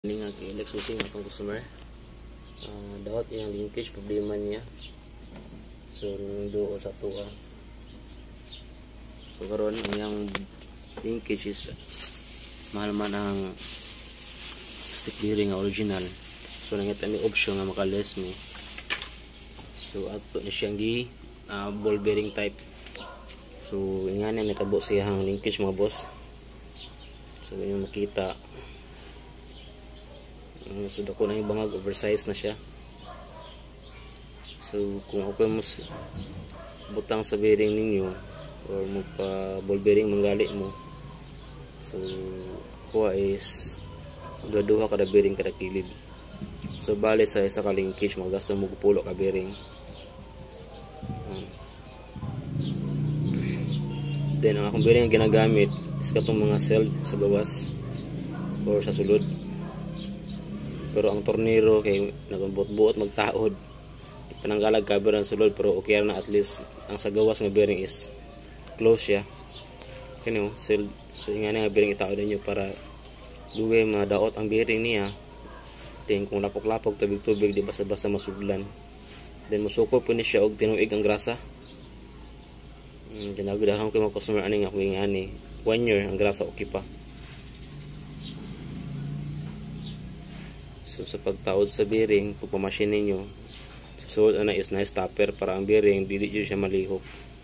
Ini nga i-exposing akong customer. Dawat yung linkage problema niya. So duo sa tuwa. So karon ang linkage is mahal man ang stick bearing original. So nangita may option nga maka-less me. So ato na siyang di ball bearing type. So nga na natabo siyang linkage mga boss. So yung makita. So dako na yung bangag, oversize na siya. So kung ako mo butang sa bearing ninyo or mo pa ball bearing manggali mo, so kuha is duha kada bearing kada kilid. So bali sa isa ka linkage magasto mo pulo ka bearing. Then ang akong bearing ginagamit is katong mga cell sa gawas or sa sulod. Pero ang torniro kay nagbuot-buot magtaod. Pananggalag cover ang sulod pero okay na at least ang sa gawas nga bearing is close siya. Kani mo so nga nga bearing itaod niyo para duwe madaot ang bearing niya. Then kung lapok-lapok tubig-tubig di basta-basta masudlan. Then musuko po ni siya og tinuig ang grasa. Ginagudahon ko mga customer ani nga kuwi ani 1 year ang grasa okay pa. So sa pagtaod sa bearing, pagpamachine ninyo, susunod na is na stopper para ang bearing dili siya malihok.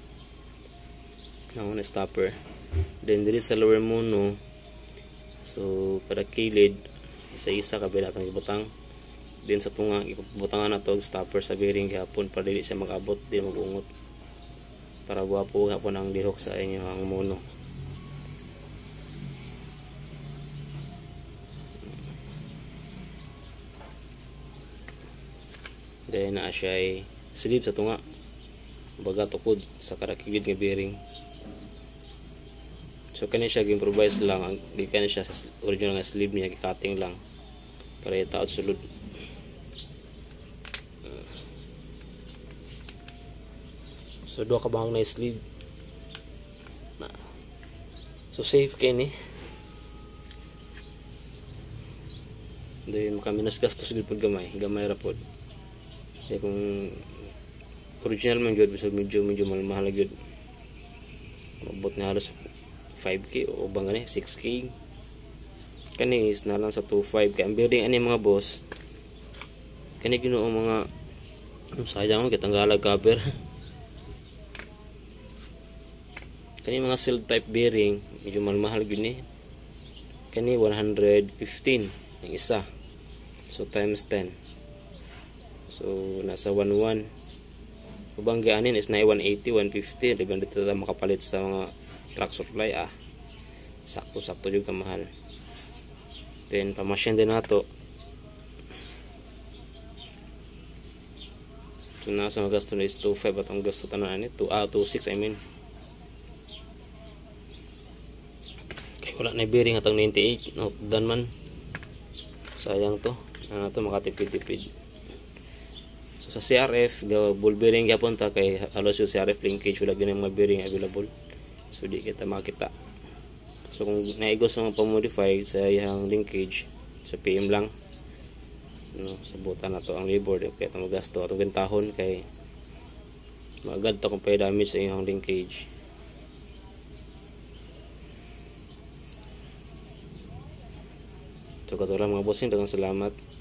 Na stopper. Then dili sa lower mono, so para kilid isa-isa kabila atong ibutang. Then sa tunga ibutangan na to stopper sa bearing gihapon para dili siya mag-abot, di magungot. Para guwapo gapon ang lihok sa inyo ang mono. Then na siya ay sleeve sa tunga baga tukod sa karakilid nga bearing. So kani siya gi-improvise lang, di kani siya sa original nga sleeve niya, gi-cutting lang para itaod sulod. So duha ka bang na sleeve na. So safe kay ni. Then makaminas gastos gid pud gamay ra pod. Kaya kung original man yun, medyo mahal yun. Mabot na halos 5K o bang gani, 6K. Kani is na lang sa 2.5. Kaya ang bearing ani mga boss, kani ginoo mga sayang mo kitanggalag cover. Kani mga seal type bearing, medyo mahal yun eh. Kani 115 ang isa. So times 10. So nasa 11. Ubang gaanin is na 180, 150. Diba dito tayo makapalit sa mga truck supply. Sakto-sakto juga mahal. Then pamachine din nato. So nasa magasto na is 2.5 at ang gasto tanan ni 2.6 I mean. Kaya wala na bearing atang 98. No, done man. Sayang to. Ano to makatipid-tipid. So sa CRF, ball bearing yapon ta kay halos yung CRF linkage wala gyud mga bearing available. So di kita makita. So kung naigos mo pa-modify sa iyang linkage, sa PM lang. No, sabutan na to ang labor kaya ta magasto atong bentahon kay magad ta kung pay damage sa iyang linkage. So katulad mga bossing, daghang salamat.